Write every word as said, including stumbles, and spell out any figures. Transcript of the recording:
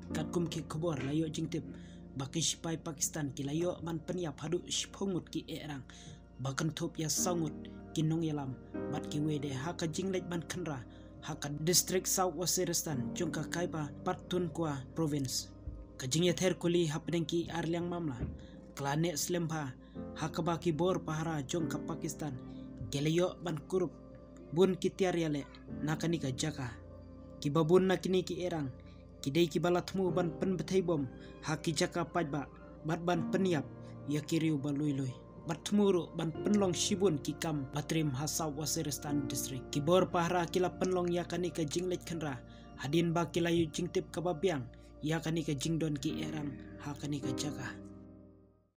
kat kum ki khobor layo jingtip bakin sipai Pakistan ki layo man peniap hadu sipongut ki erang bakan thop ya sangut kinong yalam bat ki wede haka jinglet ban khanra haka district South Waziristan jongka kaiba patun kwa province kajing ya ther kuli hapdeng ki arliang mamla klane slemba haka baki bor pahara jongka Pakistan geleyo ban kurup bun ki tiar yale nakani ka jaka ki babun nakini ki erang kidai ki balatmu ban pen betai bom haki jaka pajba bat ban peniap ya kiriu balui lui batmuru ban penlong shibun ki kam batrim South Waziristan district ki bor pahra kila penlong yakani ka jinglet khenra hadin ba kilayu jingtip kababiang yakani ka jingdon ki erang hakani ka jaka